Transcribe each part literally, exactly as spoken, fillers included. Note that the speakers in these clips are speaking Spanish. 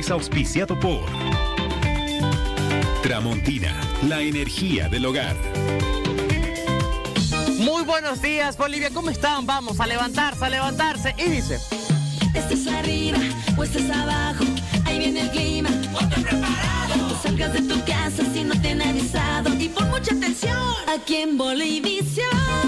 es auspiciado por Tramontina, la energía del hogar. Muy buenos días, Bolivia, ¿cómo están? Vamos a levantarse, a levantarse. Y dice: estés arriba o estés abajo, ahí viene el clima. Ponte preparado. No salgas de tu casa si no te han avisado. Y pon mucha atención aquí en Bolivisión.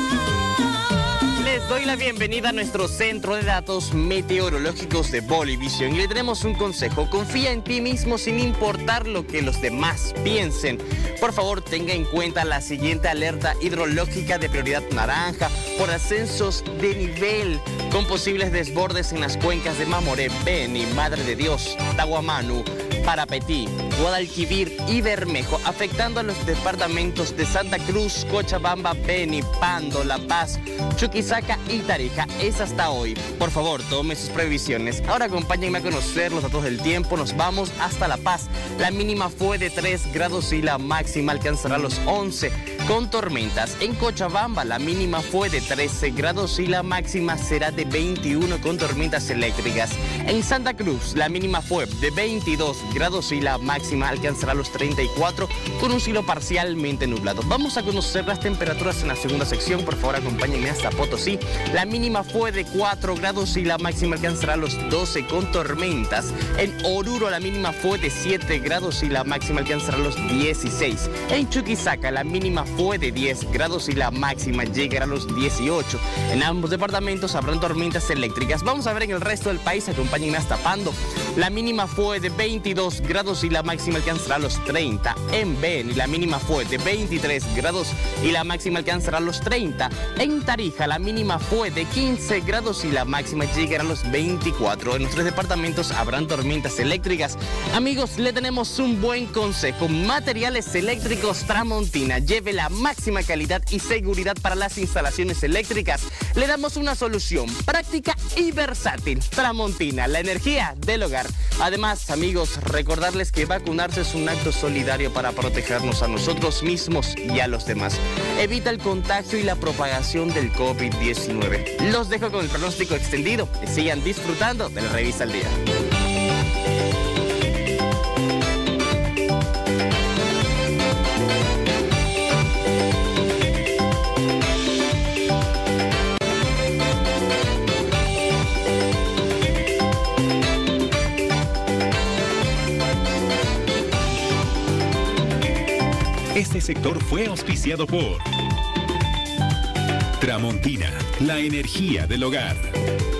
Les doy la bienvenida a nuestro centro de datos meteorológicos de Bolivisión y le tenemos un consejo: confía en ti mismo sin importar lo que los demás piensen. Por favor, tenga en cuenta la siguiente alerta hidrológica de prioridad naranja por ascensos de nivel con posibles desbordes en las cuencas de Mamoré, Beni, Madre de Dios, Tahuamanu, Parapetí, Guadalquivir y Bermejo, afectando a los departamentos de Santa Cruz, Cochabamba, Beni, Pando, La Paz, Chuquisaca y Tarija. Es hasta hoy. Por favor, tome sus previsiones. Ahora acompáñenme a conocer los datos del tiempo. Nos vamos hasta La Paz. La mínima fue de tres grados y la máxima alcanzará los once con tormentas. En Cochabamba la mínima fue de trece grados y la máxima será de veintiuno con tormentas eléctricas. En Santa Cruz la mínima fue de veintidós grados y la máxima alcanzará los treinta y cuatro con un cielo parcialmente nublado. Vamos a conocer las temperaturas en la segunda sección. Por favor, acompáñenme hasta Potosí. La mínima fue de cuatro grados y la máxima alcanzará los doce con tormentas. En Oruro la mínima fue de siete grados y la máxima alcanzará los dieciséis. En Chuquisaca la mínima fue de diez grados y la máxima llegará a los dieciocho. En ambos departamentos habrán tormentas eléctricas. Vamos a ver en el resto del país. Acompáñenme hasta Pando. La mínima fue de veintidós grados y la máxima alcanzará los treinta. En Beni la mínima fue de veintitrés grados y la máxima alcanzará los treinta. En Tarija la mínima fue de quince grados y la máxima llegará a los veinticuatro. En los tres departamentos habrán tormentas eléctricas. Amigos, le tenemos un buen consejo. Materiales eléctricos Tramontina. Lleve la máxima calidad y seguridad para las instalaciones eléctricas. Le damos una solución práctica y versátil. Tramontina, la energía del hogar. Además, amigos, recordarles que vacunarse es un acto solidario para protegernos a nosotros mismos y a los demás. Evita el contagio y la propagación del COVID diecinueve. Los dejo con el pronóstico extendido. Que sigan disfrutando de la revista al día. Este sector fue auspiciado por Tramontina, la energía del hogar.